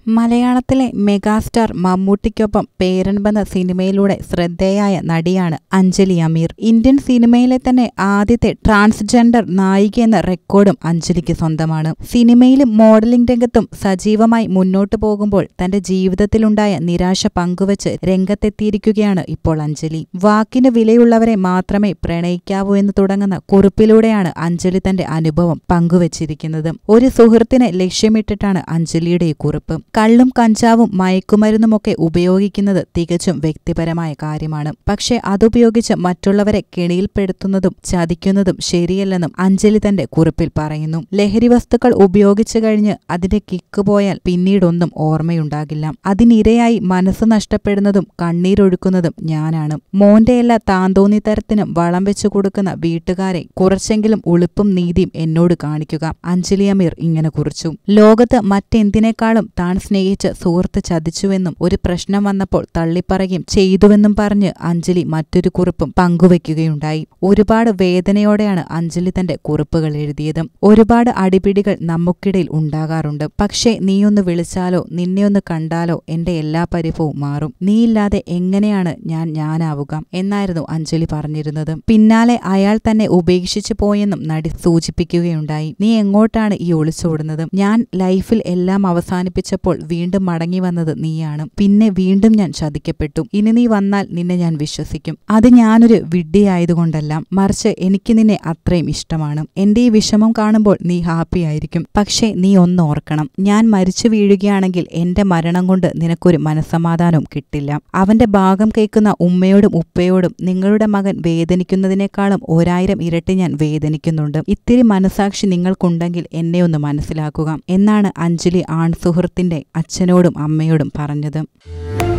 മലയാളത്തിലെ മെഗാസ്റ്റാർ മമ്മൂട്ടിക്കൊപ്പം പേരൻപ് എന്ന സിനിമയിലൂടെ ശ്രദ്ധേയായ നടിയാണ് അഞ്ജലി അമീർ. ഇന്ത്യൻ സിനിമയിലെ തന്നെ ആദ്യത്തെ ട്രാൻസ്ജെൻഡർ നായിക എന്ന റെക്കോർഡും അഞ്ജലിക്ക് സ്വന്തമാണ്. സിനിമയിലും മോഡലിംഗ് രംഗത്തും സജീവമായി മുന്നോട്ടു പോകുമ്പോൾ തന്റെ ജീവിതത്തിലുണ്ടായ നിരാശ പങ്കുവച്ച് രംഗത്തെത്തിയിരിക്കുകയാണ് ഇപ്പോൾ അഞ്ജലി. വാക്കിന് വിലയുള്ളവരെ മാത്രമേ പ്രണയിക്കാവൂ എന്ന് തുടങ്ങുന്ന കുറിപ്പിലൂടെയാണ് അഞ്ജലി തന്റെ അനുഭവം പങ്കുവച്ചിരിക്കുന്നത്. ഒരു സുഹൃത്തിനെ ലക്ഷ്യമിട്ടിട്ടാണ് അഞ്ജലിയുടെ ഈ കുറിപ്പ്. കള്ളും കഞ്ചാവും മയക്കുമരുന്നുമൊക്കെ ഉപയോഗിക്കുന്നത് തികച്ചും വ്യക്തിപരമായ കാര്യമാണ്. പക്ഷെ അതുപയോഗിച്ച് മറ്റുള്ളവരെ കെണിയിൽപ്പെടുത്തുന്നതും ചതിക്കുന്നതും ശരിയല്ലെന്നും അഞ്ജലി തന്റെ കുറിപ്പിൽ പറയുന്നു. ലഹരി വസ്തുക്കൾ ഉപയോഗിച്ചു കഴിഞ്ഞ് അതിന്റെ കിക്ക് പോയാൽ പിന്നീടൊന്നും ഓർമ്മയുണ്ടാകില്ല. അതിനിരയായി മനസ്സ് നഷ്ടപ്പെടുന്നതും കണ്ണീരൊഴുക്കുന്നതും ഞാനാണ്. മോന്റെ എല്ലാ താന്തോന്നിത്തരത്തിനും വളം വെച്ചു കൊടുക്കുന്ന വീട്ടുകാരെ കുറച്ചെങ്കിലും ഉളുപ്പും നീതിയും എന്നോട് കാണിക്കുക, അഞ്ജലി അമീർ ഇങ്ങനെ കുറിച്ചു. ലോകത്ത് മറ്റെന്തിനേക്കാളും താൻ സ്നേഹിച്ച് സുഹൃത്ത് ചതിച്ചുവെന്നും ഒരു പ്രശ്നം വന്നപ്പോൾ തള്ളിപ്പറയുകയും ചെയ്തുവെന്നും പറഞ്ഞ് അഞ്ജലി മറ്റൊരു കുറിപ്പും പങ്കുവയ്ക്കുകയുണ്ടായി. ഒരുപാട് വേദനയോടെയാണ് അഞ്ജലി തന്റെ കുറിപ്പുകൾ എഴുതിയത്. ഒരുപാട് അടിപിടികൾ നമുക്കിടയിൽ ഉണ്ടാകാറുണ്ട്. പക്ഷേ നീയൊന്ന് വിളിച്ചാലോ നിന്നെ ഒന്ന് കണ്ടാലോ എന്റെ എല്ലാ പരിഭവവും മാറും. നീയില്ലാതെ എങ്ങനെയാണ് ഞാനാവുക എന്നായിരുന്നു അഞ്ജലി പറഞ്ഞിരുന്നത്. പിന്നാലെ അയാൾ തന്നെ ഉപേക്ഷിച്ചു പോയെന്നും നടി സൂചിപ്പിക്കുകയുണ്ടായി. നീ എങ്ങോട്ടാണ് ഈ ഒളിച്ചോടുന്നത്? ഞാൻ ലൈഫിൽ എല്ലാം അവസാനിപ്പിച്ചപ്പോൾ വീണ്ടും മടങ്ങി വന്നത് നീയാണ്. പിന്നെ വീണ്ടും ഞാൻ ചതിക്കപ്പെട്ടു. ഇനി നീ വന്നാൽ നിന്നെ ഞാൻ വിശ്വസിക്കും. അത് ഞാനൊരു വിഡ്ഢിയായതുകൊണ്ടല്ല, മറിച്ച് എനിക്ക് നിന്നെ അത്രയും ഇഷ്ടമാണ്. എന്റെ ഈ വിഷമം കാണുമ്പോൾ നീ ഹാപ്പി ആയിരിക്കും. പക്ഷേ നീ ഒന്ന് ഓർക്കണം, ഞാൻ മരിച്ചു വീഴുകയാണെങ്കിൽ എന്റെ മരണം കൊണ്ട് നിനക്കൊരു മനസ്സമാധാനവും കിട്ടില്ല. അവന്റെ ഭാഗം കേൾക്കുന്ന ഉമ്മയോടും ഉപ്പയോടും നിങ്ങളുടെ മകൻ വേദനിക്കുന്നതിനേക്കാളും 1000 ഇരട്ടി ഞാൻ വേദനിക്കുന്നുണ്ട്. ഇത്തിരി മനസാക്ഷി നിങ്ങൾക്കുണ്ടെങ്കിൽ എന്നെ ഒന്ന് മനസ്സിലാക്കുക എന്നാണ് അഞ്ജലി ആൺസുഹൃത്തിന്റെ അച്ഛനോടും അമ്മയോടും പറഞ്ഞത്.